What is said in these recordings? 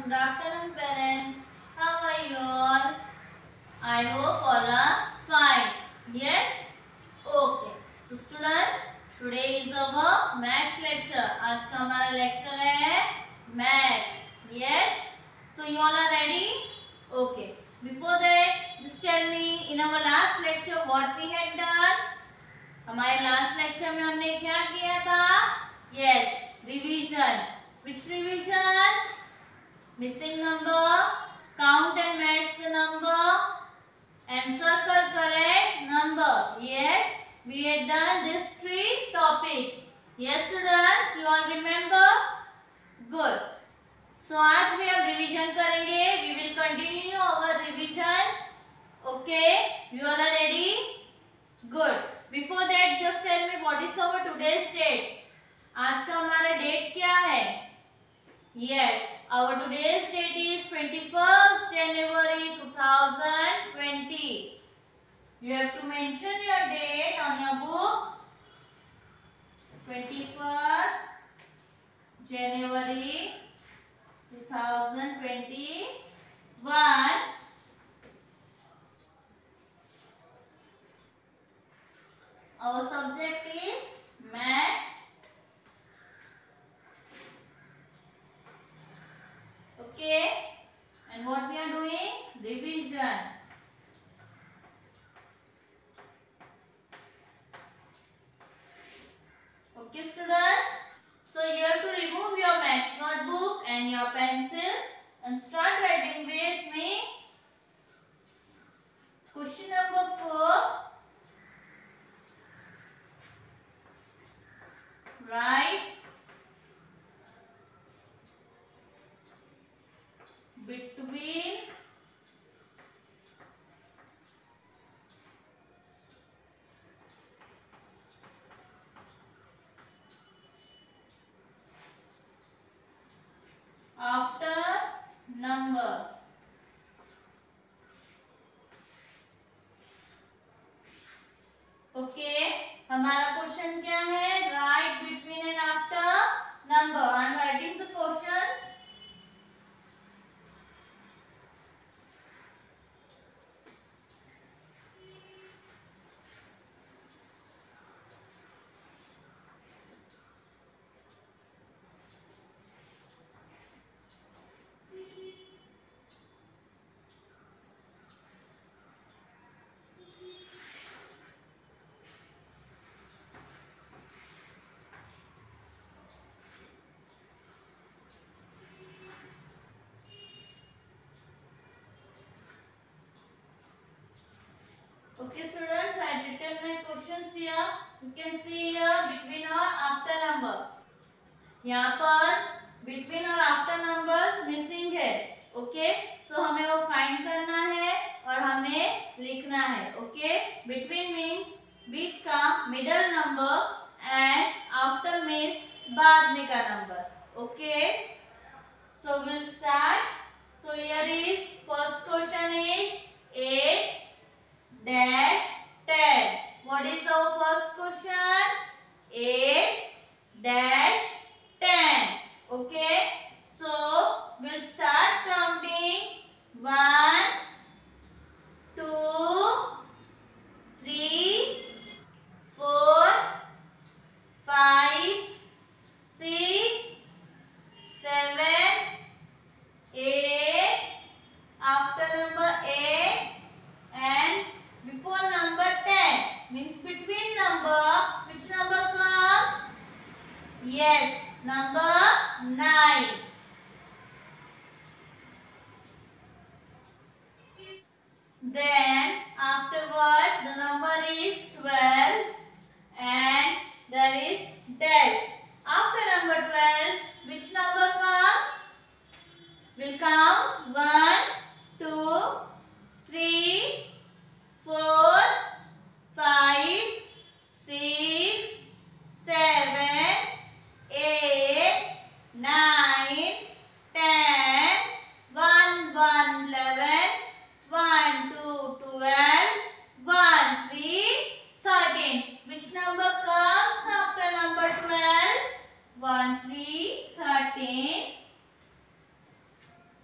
Good afternoon, parents. How are you all? I hope all are fine. Yes? Okay. So students, today is our maths lecture. आज का हमारा lecture है maths. Yes? So you all are ready? Okay. Before that, just tell me in our last lecture what we had done. हमारे last lecture में हमने क्या किया था? Yes, revision. Which revision? Missing number, count and match the number, and circle correct number. Yes, we had done these three topics. Yes, students, you all remember? Good. So आज भी हम revision करेंगे. We will continue our revision. Okay, you all are ready? Good. Before that, just tell me what is our today's date. आज का हमारा date क्या है? Yes, our today's date is 21st January 2020. You have to mention your date on your book. 21st January 2021. Our subject is maths. Okay, and what we are doing? Revision. Okay, students. So you have to remove your maths notebook and your pencil and start writing with me. Question number 4. Write between after number. Okay, हमारा question क्या है? Write between and after number. I am writing the questions. Okay, students, I had written my questions here. You can see here between or after number. यहाँ पर between और after numbers missing है. Okay, so हमें वो find करना है और हमें लिखना है. Okay, between means बीच का middle number and after means बाद में का number. Okay, so we'll start. So here is first question is 8 dash 10. What is our first question? 8 dash 10. Okay, so we'll start counting 1 2 3 4 5 6 7 8 after number 8 and before number 10 means between number, which number comes? Yes, number 9. Then afterward the number is 12 and there is dash. After number 12, which number comes? We'll count 1 2 3 4 5 6 7 8 9 10 1 1 11 1 2 12 1 3 13. Which number comes after number 12? 1 3 13.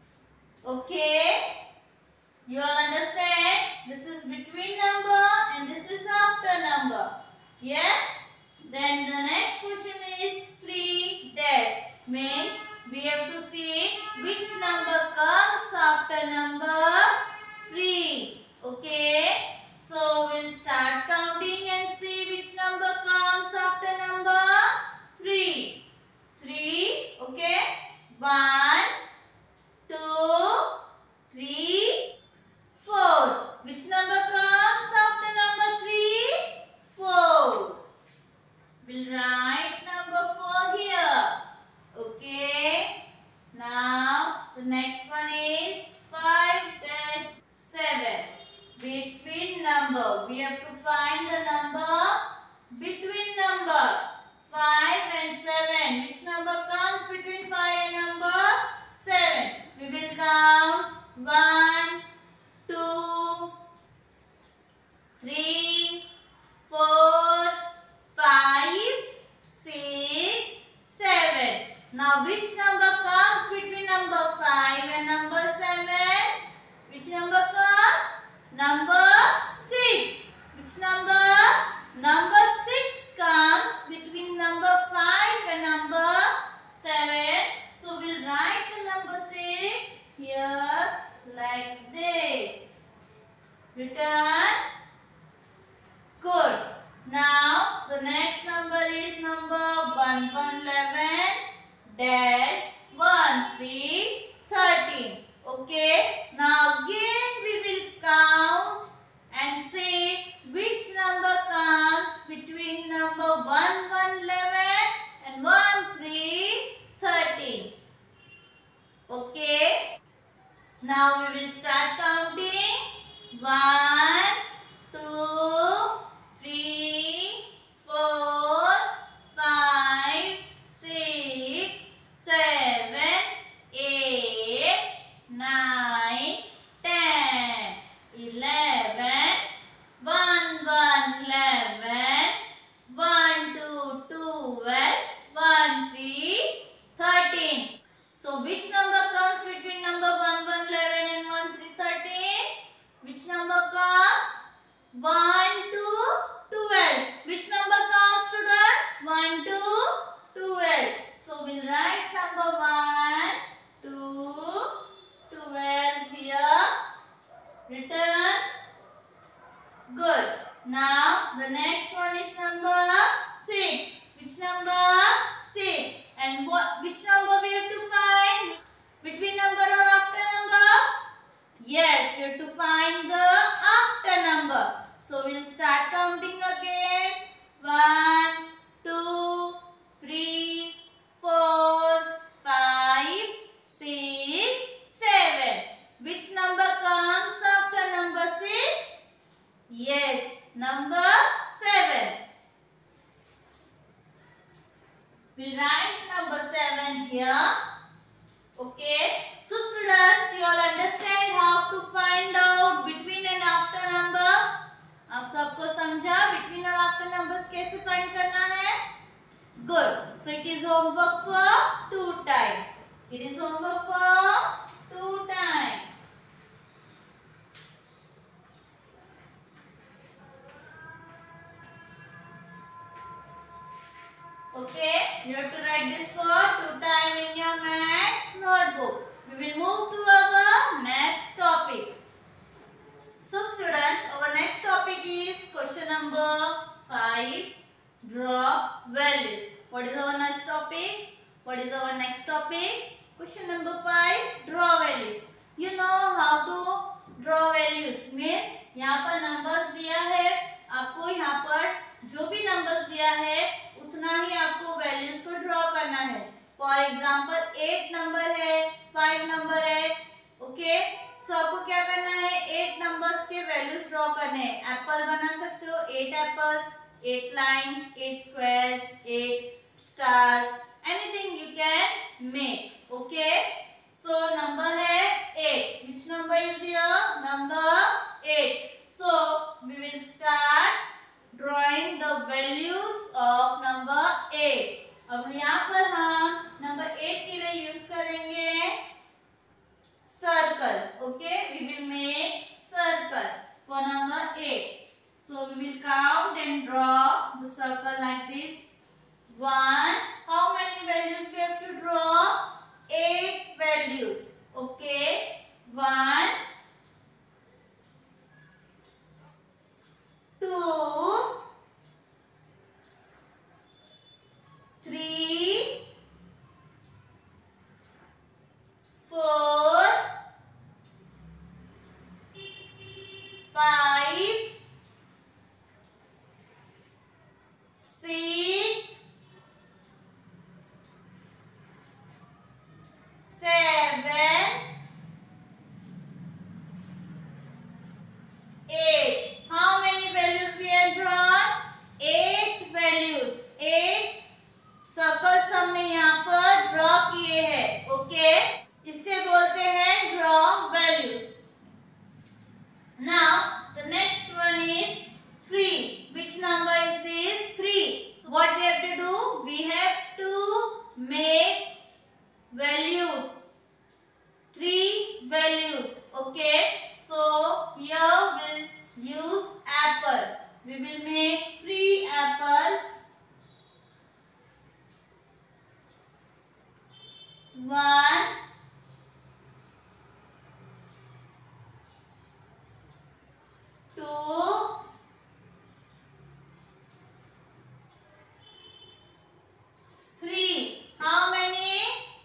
Okay, you all understand? This is between number and this is after number. Yes? Then the next question is 3 dash. Means we have to see which number comes after number 3. Okay? So we'll start counting and see which number comes after number 3. 3. Okay? 1, 2, 3, 4. Which number comes after number 3? 4. We'll write number 4 here. Okay. Now the next one is 5-7. Between number. We have to find the number between number 5 and 7. Which number comes between 5 and number 7? We will count 1, 2, 3, 4, 5, 6, 7. Now which number comes between number 5 and number 7? Which number comes? Number 6. Which number? Number 6 comes between number 5 and number 7. So we'll write the number 6 here like this. Return. Good. Now the next number is number 1111 dash 1313. Okay. Now again we will count and say which number comes between number 1111 and 1313. Okay. Now we will start counting. 1, 2, 3, 4, 5, 6, 7, 8, 9, 10, 11, 1, 11, 1, 2, 12, 1, 3, 13. So which number comes between number 1111 and 1313? Which number comes? 1 to 12. Which number comes, students? 1 to 12. So we'll write number 1 to 12 here. Return. Good. Now the next one is number 6. Which number? 6. And which number we have to find? Between number or after number? Yes, we have to find the after number. So we'll start counting again. 1, 2, 3, 4, 5, 6, 7. Which number comes after number 6? Yes, number 7. We'll write number 7 here. Okay. So students, you all understand how to find out between and after number? आप सबको समझा between और after numbers कैसे find करना है? Good. So it is homework for 2 time. It is homework for 2 time. Okay, you have to write this for 2 time in your maths notebook. We will move to our next topic. So students, our next topic is question number 5, draw values. What is our next topic? What is our next topic? Question number 5, draw values. You know how to draw values. Means यहाँ पर numbers दिया है, आपको यहाँ पर जो भी numbers दिया है उतना ही आपको values को draw करना है. For example 8 number है, 5 number है. Okay, so आपको क्या करना है? 8 numbers के values draw करने हैं. Apple बना सकते हो 8 apples, 8 lines, 8 squares, 8 stars, anything you can make. Okay, so number है 8. Which number is here? Number 8. So we will start drawing the values of number 8. अब यहाँ पर हम number 8 के लिए यूज करेंगे circle. 1 2 3. How many?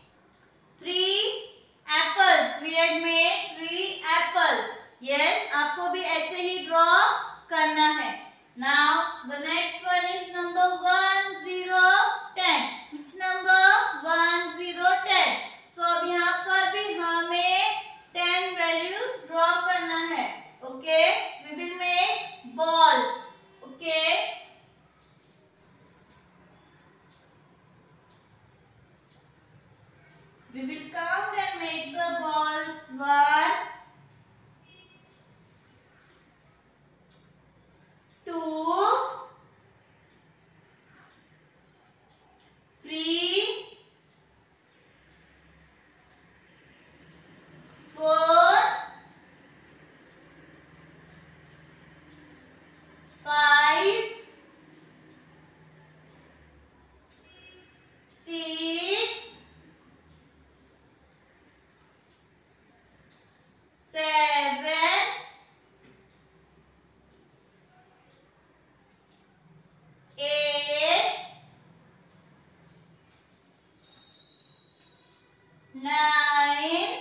3 apples. We had made 3 apples. Yes, आपको भी ऐसे ही ड्रॉ करना है. Now the next one is number 1 0 10. Which number? 1 0 10. So अब यहाँ पर भी हमें 10 values ड्रॉ करना है. Okay, we will make balls. Okay. We will count and make the balls. 1 2 3 4 5 6 7 8 9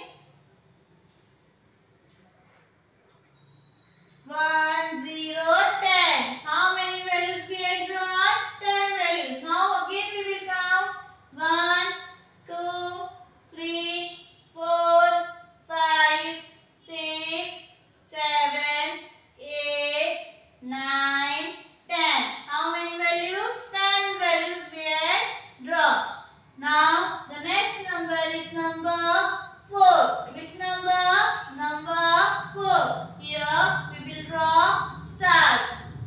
1 0 10. How many values we had drawn? 10 values. Now again we will count 1 2 3 4 5 6 7 8 9 10. How many values? 10 values we had drawn. Now the next number is number 4. Which number? Number 4. Here we will draw stars.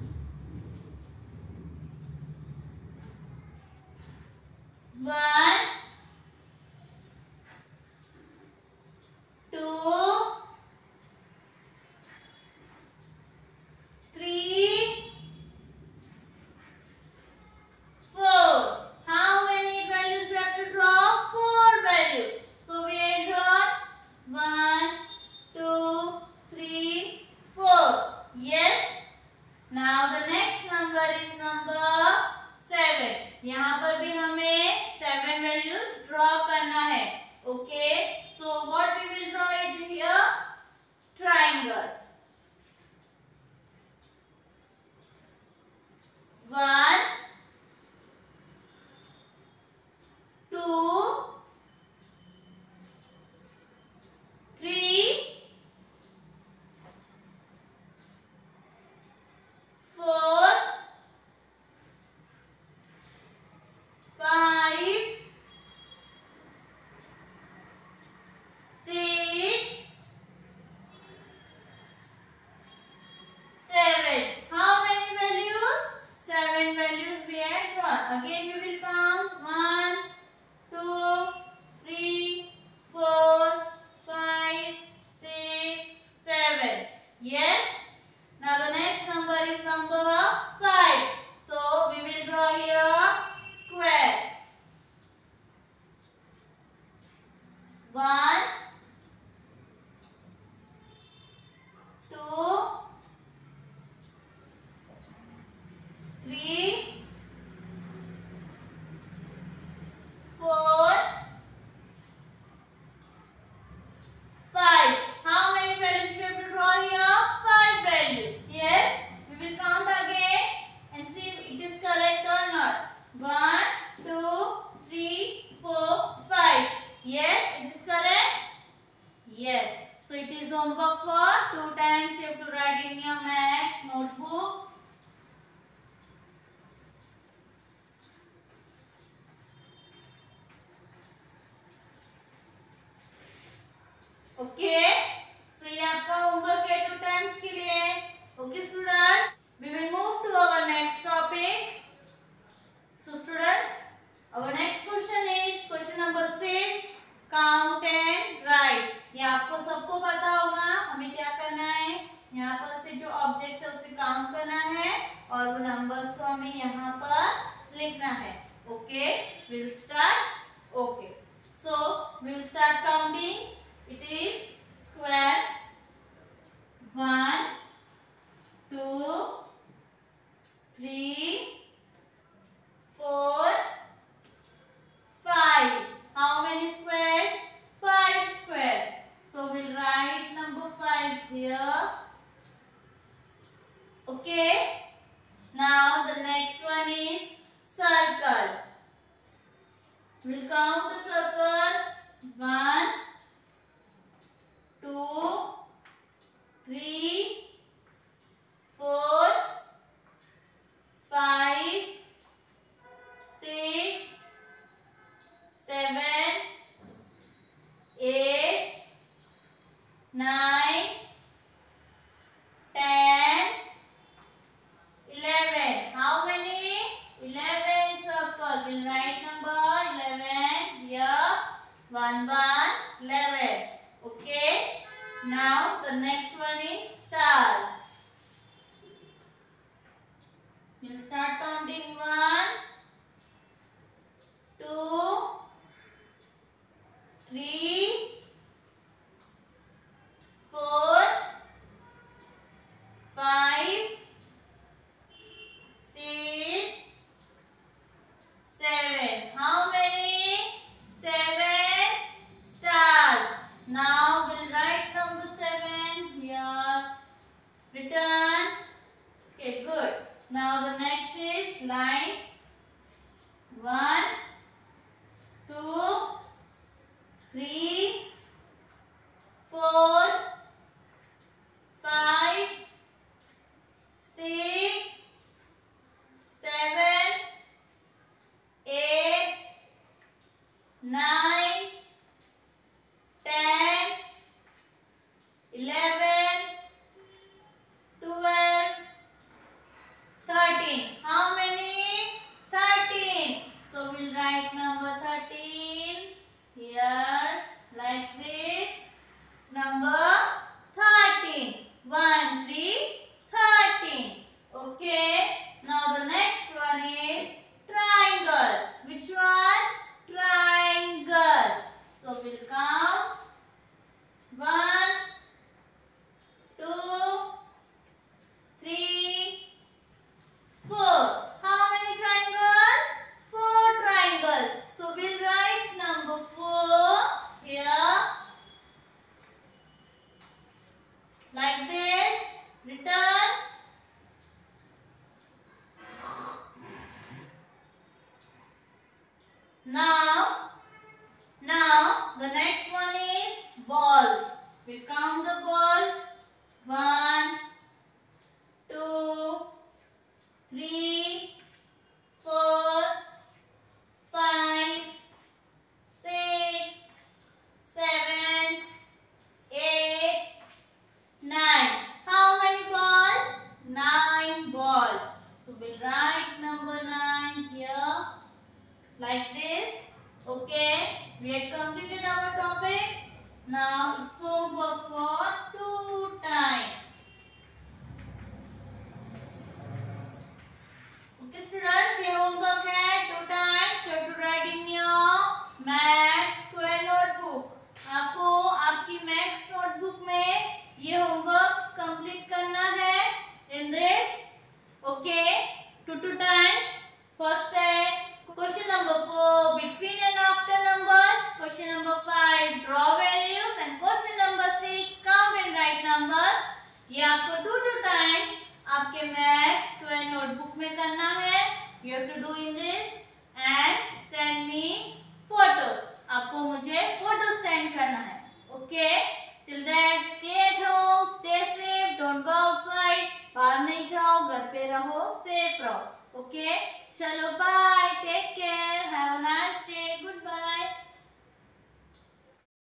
1 2 3 4. How many values we have to draw? 4 values. So we have drawn 1 2 3 4. Yes. Now the next number is number 7. यहाँ पर भी हमें 7 values draw करना है. Okay. So what we will draw it here? Triangle. 1 2 3 4 5 6 7. How many values? 7 values we had drawn. Again we will count 1 2 3 4 5 6 7. Yes. Now the next number is number 5. So we will draw here square. 1 2 3 4 5. How many values we have to draw here? 5 values. Yes. We will count again and see if it is correct or not. 1 2 3 4 5. Yes, it is correct. Yes. So it is homework for 2 times. You have to write in your maths notebook. Okay. So ये आपका homework है 2 times के लिए. Okay students. We will move to our next topic. So students, our next question is question number 6. Count and write. ये आपको सबको पता होगा हमें क्या करना है. यहाँ पर से जो ऑब्जेक्ट्स है उसे काउंट करना है और वो नंबर्स को हमें यहाँ पर लिखना है. Okay, we'll start. Okay. So we will start counting. It is square. 1, 2, 3, 4, 5. How many squares? 5 squares. So we'll write number 5 here. Okay. Now the next one is circle. We'll count the circle. 1, 2, 3, 4, 5, 6, 7, 8, 9, 10, 11. How many? 11 circle. We'll write number 11 here. 1, 11. Okay. Now the next one is stars. We'll start counting. 1, 2, 3, 4, 5, 6, 7. How many? 7 stars. Now we'll write number 7 here. Return. Okay, good. Now the next is lines. 1, 2, 3, 4, 5, 6, 7, 8, 9, 10, 11, 12, 13. How many? 13. So we'll write number 13 here like this. It's number 13. 1, 3, 13. Okay. Now the next one is triangle. Which one? Triangle. So we'll count. 1, 2, 3, 4. How many triangles? 4 triangles. So we'll write number 4 here like this. Return. Now the next one is balls. We count the balls. 1, 2, 3, 4, 5, 6, 7, 8, 9. How many balls? 9 balls. So we'll write number 9 here like this. Okay, we had completed our topic. Now it's homework for 2 times. Okay students, ये homework है 2 times. You have to write in your maths square notebook. आपको आपकी maths notebook में ये homeworks complete करना है in this. Okay, 2 times. First time. Question number 4, between and after numbers. Question number 5, draw values. And question number 6, count and write numbers. ये आपको 2 times आपके maths square notebook में करना है. You have to do in this and send me photos. आपको मुझे photos send करना है. Okay. Till then, stay at home, stay safe, don't go outside. बाहर नहीं जाओ, घर पे रहो, safe रहो. Okay. चलो bye, take care, have a nice day, goodbye.